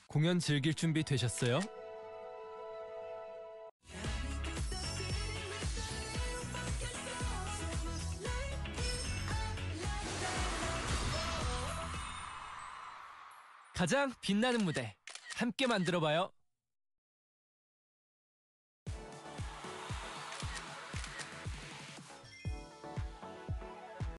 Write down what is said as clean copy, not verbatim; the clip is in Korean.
공연 즐길 준비 되셨어요? 가장 빛나는 무대 함께 만들어봐요.